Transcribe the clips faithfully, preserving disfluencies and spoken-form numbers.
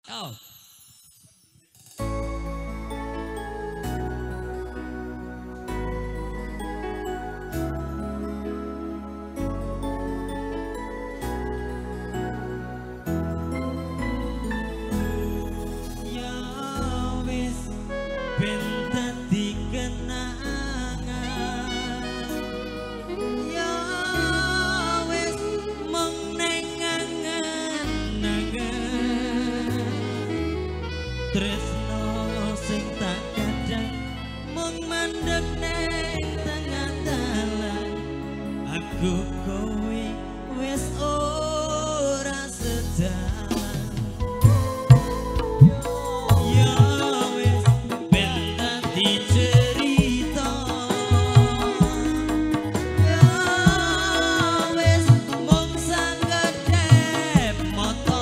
Oh. Tresno sing tak kadang mung mandeg neng tengah dalan aku kowe wis ora sedalan ya wis ben dadi cerita ya wis mung sanggedhep moto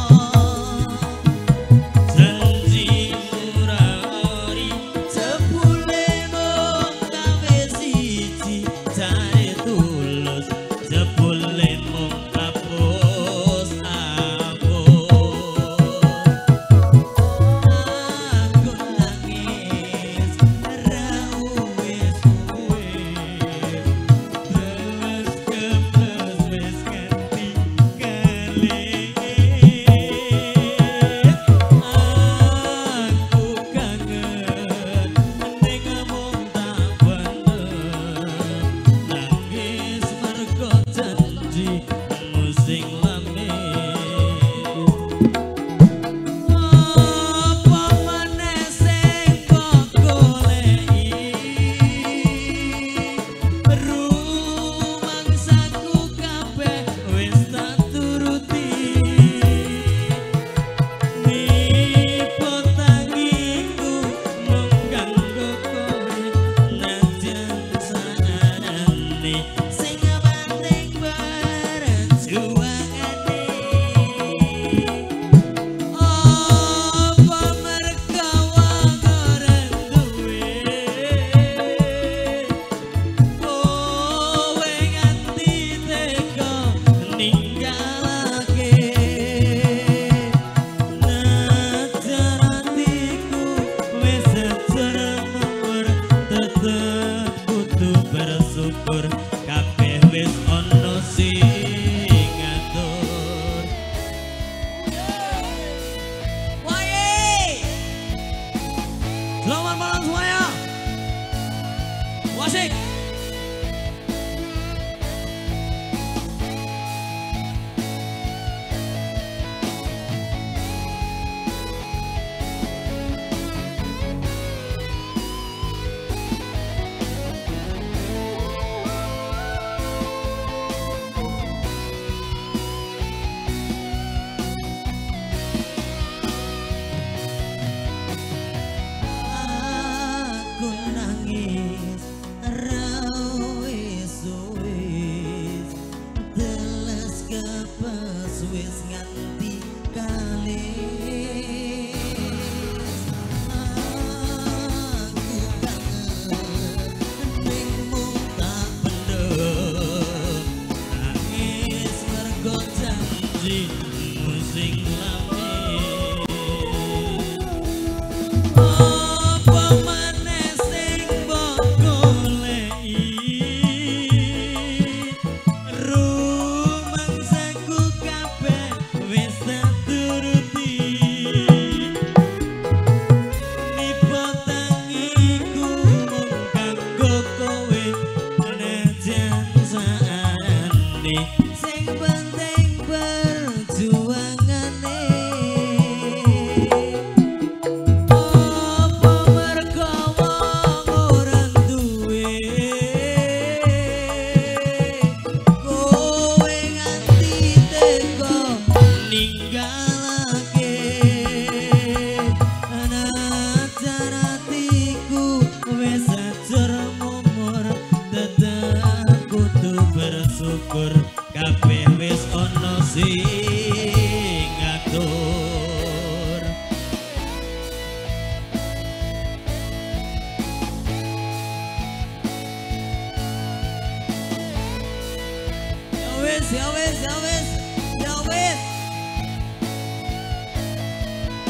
Selamat malam semuanya. Wasik. Wis nganti kali aku kangen ningmu tak pendem nangis mergo janji sing lami apa maneh sing mbok goleki sing penting perjuangane apa mergo wong ora duwe kowe nganti teko ninggalake najan atiku wis ajur mumur tetep kudu bersyukur kabeh wis ana sing ngatur ya wis ya wis ya wis ya wis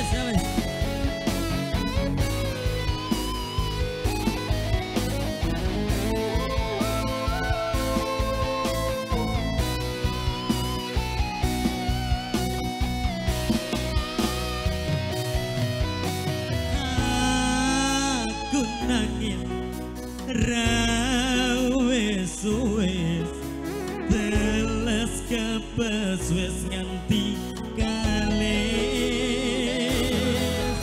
wes ya wes. Aku nangis rawes wes teles kepes wes nganti kalis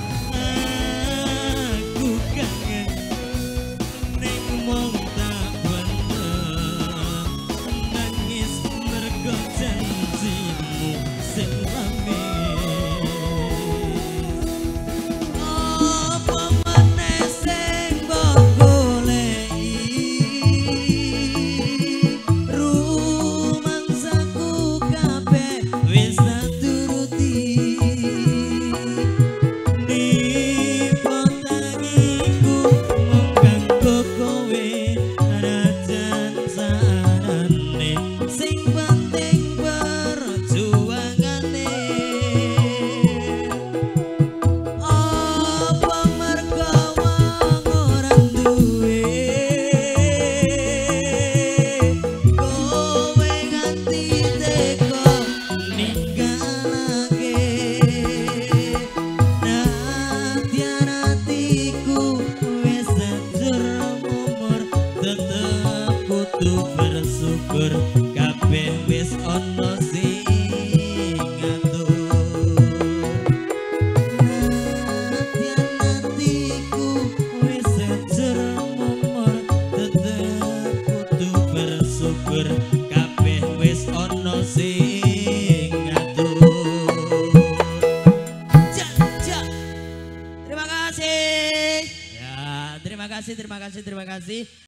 aku kangen ning mong tak bener nangis mergo janjimu sing lamis apa meneh sing mbok goleki rumangsaku kabeh wis tak turuti nipo tangiku mung kanggo kowe rajan sanane sing penting perjuangane apa mergo wong ora duwe kowe nganti teko ninggalake nadyan atiku wis sejer umur tetep kudu bersyukur kabeh wis ana sing ngatur nadyan atiku wis sejer umur tetep kudu bersyukur kabeh wis ana sing ngatur. Jak, jak. Terima kasih. Ya, terima kasih, terima kasih, terima kasih.